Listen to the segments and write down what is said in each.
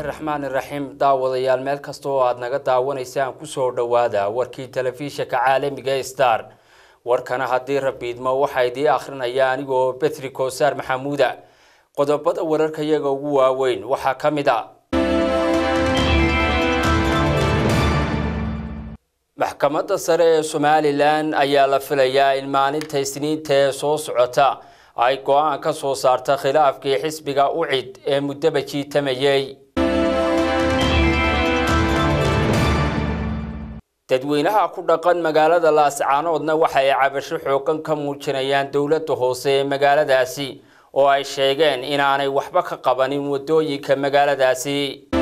الرحمن الرحيم داوديال meel kasto aad naga daawanaysaan ku soo dhawaada warkii telefishinka caalamiga Star warkana hadii rabiidmo waxa idii akhrinaya anigoo Petri Koosar Maxamuuda qodobada wararka iyaga ugu waaweyn waxa kamida maxkamadda sare ee Somaliland ayaa la filayaa in maalinta Isniinta soo socota ay go'aan ka soo saarta khilaafkii xisbiga UCID ee muddo jiitamayay dadweynaha ku dhaqan magaalada Laascaanoodna waxa ay cabasho xoogan ka muujinayaan dawladda hoose ee magaaladaasi oo ay sheegeen in aanay waxba ka qabanin wadooyinka magaaladaasi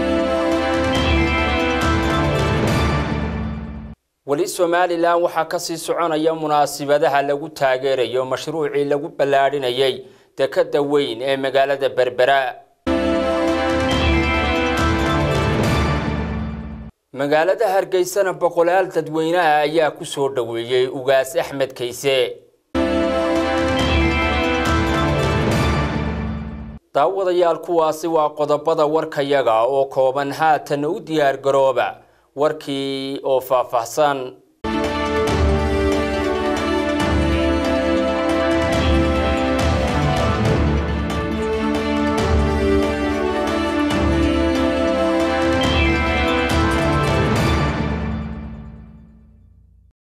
wali Somaliland waxa ka sii soconaya munaasabadaha lagu taageerayo mashruuci lagu balaadhinayay dekada weyn ee magaalada Berbera magaalada Hargeysa boqolaal dadweynaha ayaa ku soo dhaweeyay ugaas Axmed Kayse daawadayaal kuwaasi waa qodobada warkayaga oo kooban haatan u diyaar garooba warkii oo faahfaahsan